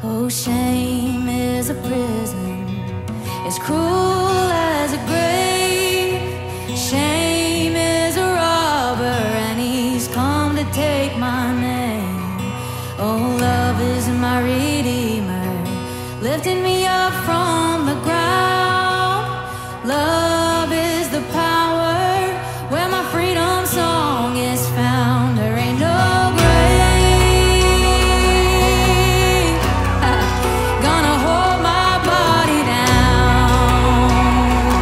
Oh, shame is a prison, as cruel as a grave. Shame is a robber, and he's come to take my name. Oh, love is my redeemer, lifting me up from the ground. Love is the power where my freedom song is found. There ain't no grave gonna hold my body down.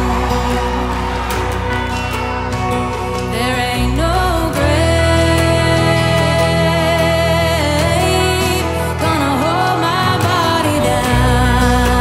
There ain't no grave gonna hold my body down.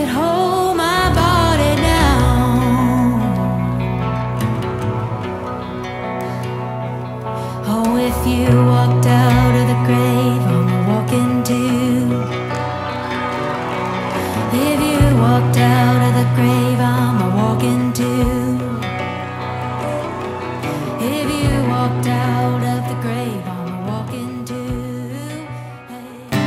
it hold my body now. Oh, if you walked out of the grave, I'm walking too. If you walked out of the grave, I'm walking too. If you walked out of the grave, I'm walking too. Hey.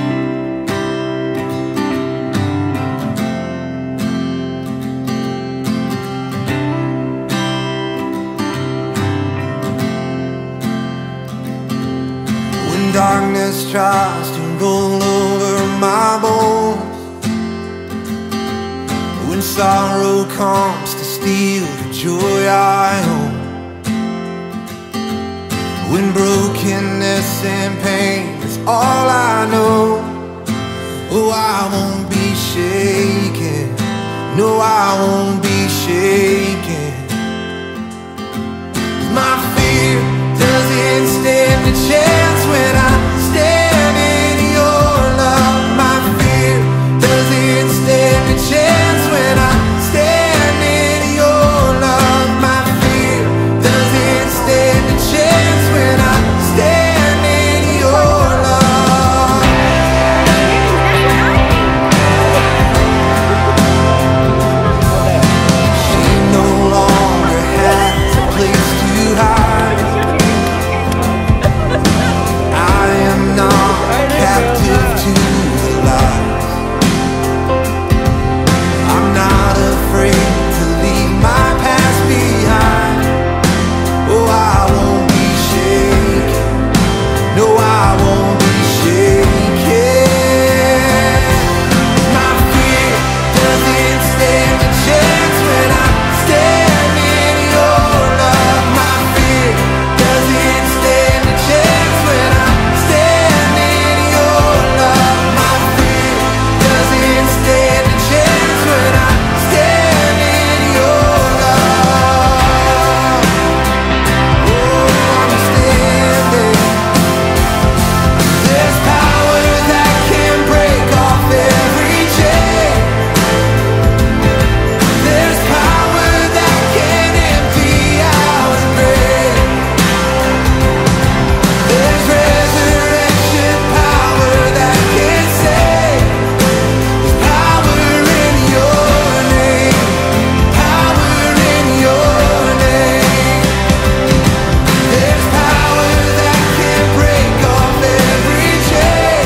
When darkness tries to roll over my bones, when sorrow comes to steal the joy I own, when brokenness and pain is all I know, oh, I won't be shaken. No, I won't be shaken. My fear doesn't stand a chance when I stand in your love. My fear doesn't stand a chance when I stand in your love. My fear doesn't stand a chance when I stand in your love. She no longer has a place to hide. I am not captive to the lies. I'm not afraid to leave my past behind. Oh, I won't be shaken. No, I won't be shaken. My fear doesn't stand a chance when I stand in your love. My fear doesn't stand a chance when I stand in your love. My fear doesn't stand a chance when I stand in your love. Oh, I'm standing. There's power that can break off every chain. There's power that can empty out a grave. There's resurrection power that can save. There's power in your name. Power in your name. There's power that can break off every chain.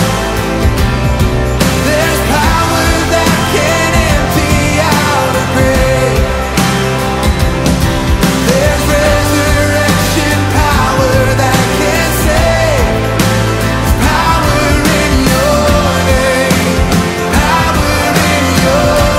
There's power that can empty out a grave. There's resurrection power that can save. There's power in your name. Power in your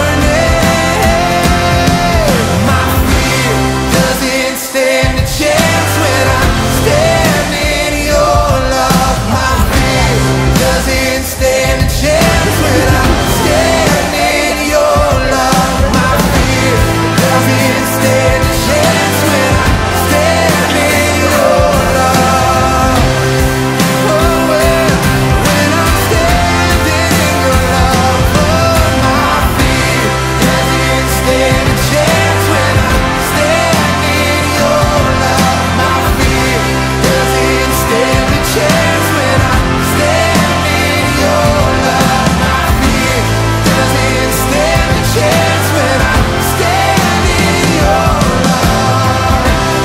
name. My fear doesn't stand a chance when I stand in your love. My fear doesn't stand a chance when I stand in your love. My fear doesn't stand a chance when I stand in your love. Oh, when I'm standing in your love. Oh, my fear doesn't stand a chance when I stand in your love. My fear doesn't stand a chance when I stand in your love. My fear doesn't stand a chance when I stand in your love.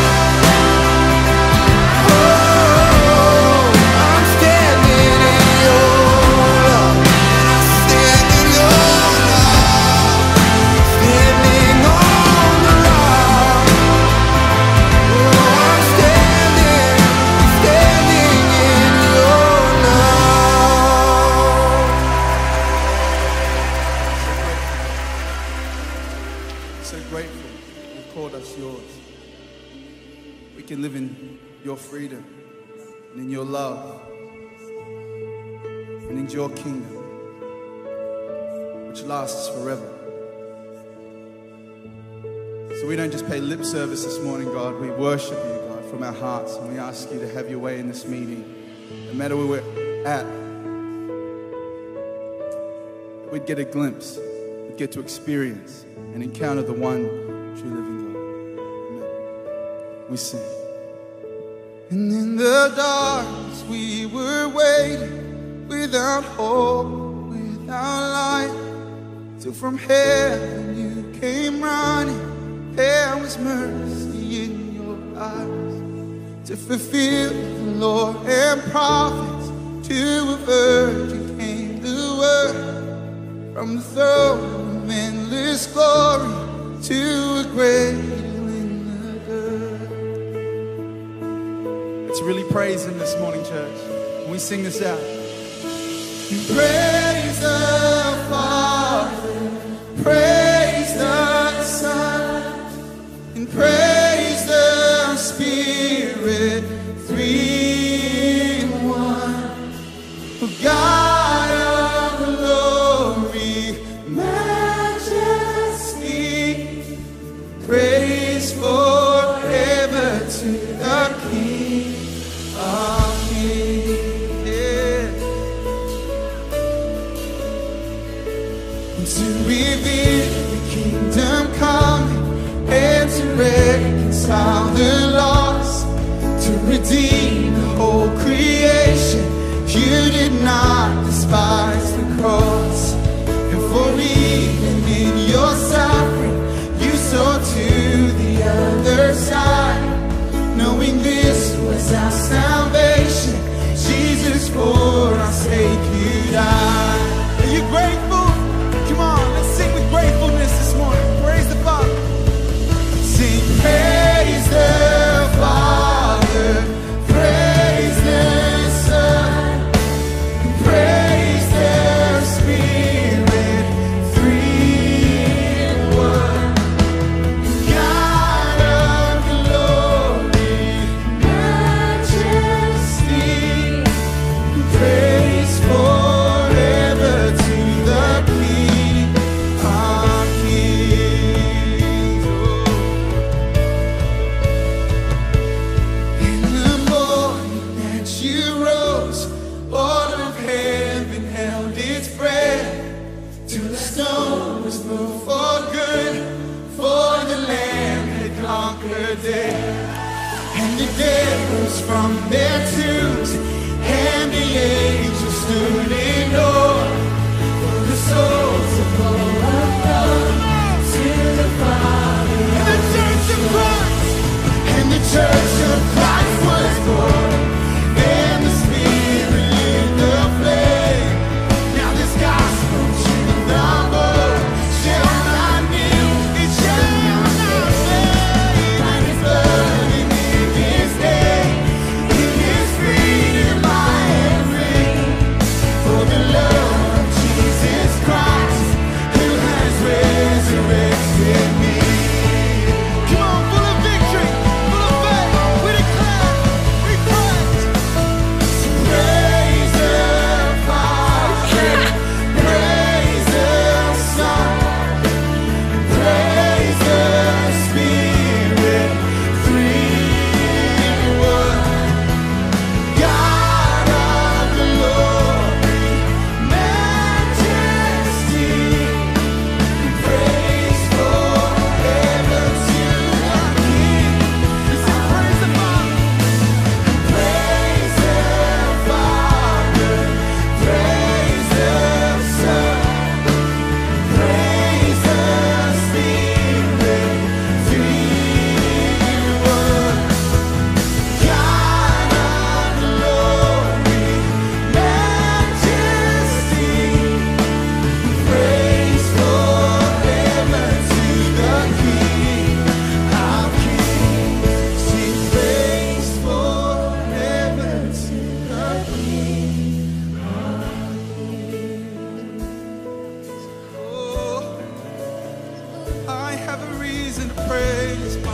Oh, I'm standing in your love. Stand in your love. Standing on the rock. Oh, I'm standing in your love. So grateful you've called us yours. We can live in your freedom and in your love and in your kingdom, which lasts forever. So we don't just pay lip service this morning, God. We worship you, God, from our hearts, and we ask you to have your way in this meeting. No matter where we're at, we'd get a glimpse of we'd get to experience and encounter the one true living God. Amen. We sing. And in the darkness we were waiting, without hope, without light, till from heaven you came running. There was mercy in your eyes to fulfill the law and prophets. To a virgin came the word, from the throne of endless glory to a grave in the dirt. Let's really praise him this morning, church. When we sing this out. Praise the Father, praise the Son, and praise the Spirit, three in one. Oh, God of glory, majesty, praise forever to the King of Kings. Yeah. To reveal the kingdom coming and to reconcile the lost, to redeem the whole creation. You did not despise the cross, and for even in your suffering you saw to the other side, knowing this was our salvation. Jesus, for our sake you died. Are you grateful? Come on, let's sing with gratefulness this morning. Praise the Father. Sing, praise the Father, praise the Son, praise the Spirit, three in one. God of glory, majesty, praise forever to the King of Kings. In the morning that you rose, all of heaven held its breath, till the stone was moved for good, for the Lamb had conquered death. And the dead rose from their tombs, and the angels stood in awe, for the souls of all have come to the Father. And the Church of Christ, and the Church of Christ was born, and the Spirit lit the flame. Now this gospel to the world shall not kneel, it shall not fade. By His blood and in His name, in His freedom I am free. For the love of Jesus Christ, who has resurrected me. Come on, full of victory, full of faith, we declare, we praise. Praise the Father, praise the Son, praise the Spirit, three in one. God of glory, majesty, praise forever to the King. We say praise the Father, praise the Father, praise the Son, praise the Spirit, three in one. God of glory, majesty, praise forever to the King of Kings. Sing praise forever to the King of Kings. Oh, I have a reason to praise.